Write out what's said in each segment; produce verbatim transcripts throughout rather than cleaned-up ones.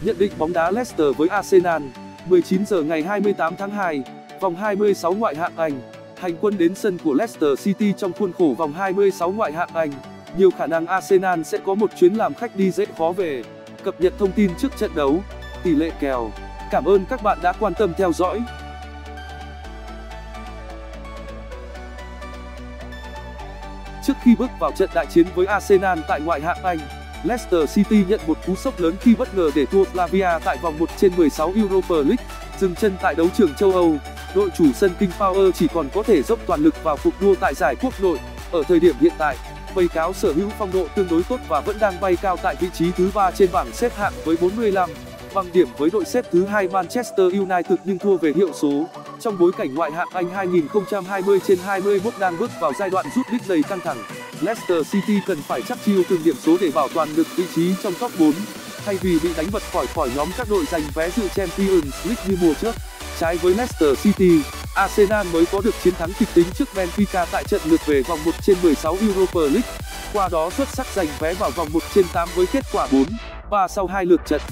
Nhận định bóng đá Leicester với Arsenal. mười chín giờ ngày hai mươi tám tháng hai, vòng hai mươi sáu ngoại hạng Anh. Hành quân đến sân của Leicester City trong khuôn khổ vòng hai mươi sáu ngoại hạng Anh. Nhiều khả năng Arsenal sẽ có một chuyến làm khách đi dễ khó về. Cập nhật thông tin trước trận đấu. Tỷ lệ kèo. Cảm ơn các bạn đã quan tâm theo dõi. Trước khi bước vào trận đại chiến với Arsenal tại ngoại hạng Anh, Leicester City nhận một cú sốc lớn khi bất ngờ để thua Slavia tại vòng một trên mười sáu Europa League. Dừng chân tại đấu trường châu Âu, đội chủ sân King Power chỉ còn có thể dốc toàn lực vào cuộc đua tại giải quốc nội. Ở thời điểm hiện tại, Bầy Cáo sở hữu phong độ tương đối tốt và vẫn đang bay cao tại vị trí thứ ba trên bảng xếp hạng với bốn mươi lăm bằng điểm với đội xếp thứ hai Manchester United nhưng thua về hiệu số. Trong bối cảnh ngoại hạng Anh hai nghìn không trăm hai mươi trên hai mươi mốt đang bước vào giai đoạn rút đích đầy căng thẳng, Leicester City cần phải chắc chiêu từng điểm số để bảo toàn được vị trí trong top bốn, thay vì bị đánh bật khỏi khỏi nhóm các đội giành vé dự Champions League như mùa trước. Trái với Leicester City, Arsenal mới có được chiến thắng kịch tính trước Benfica tại trận lượt về vòng một trên mười sáu Europa League, qua đó xuất sắc giành vé vào vòng một trên tám với kết quả bốn ba sau hai lượt trận.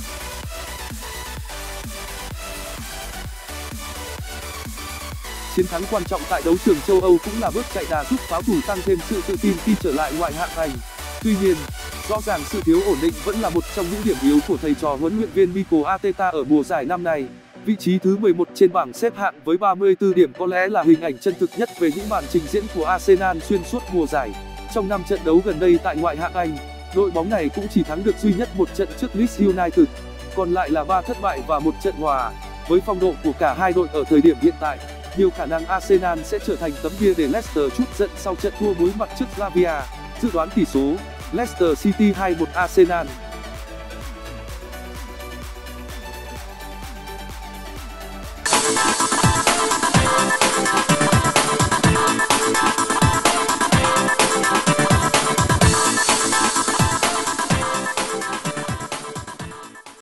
Chiến thắng quan trọng tại đấu trường châu Âu cũng là bước chạy đà giúp pháo thủ tăng thêm sự tự tin khi trở lại ngoại hạng Anh. Tuy nhiên, rõ ràng sự thiếu ổn định vẫn là một trong những điểm yếu của thầy trò huấn luyện viên Mikel Arteta ở mùa giải năm nay. Vị trí thứ mười một trên bảng xếp hạng với ba mươi tư điểm có lẽ là hình ảnh chân thực nhất về những màn trình diễn của Arsenal xuyên suốt mùa giải. Trong năm trận đấu gần đây tại ngoại hạng Anh, đội bóng này cũng chỉ thắng được duy nhất một trận trước Leeds United, còn lại là ba thất bại và một trận hòa. Với phong độ của cả hai đội ở thời điểm hiện tại, nhiều khả năng Arsenal sẽ trở thành tấm bia để Leicester trút giận sau trận thua muối mặt trước Slavia. Dự đoán tỷ số: Leicester City hai một Arsenal. You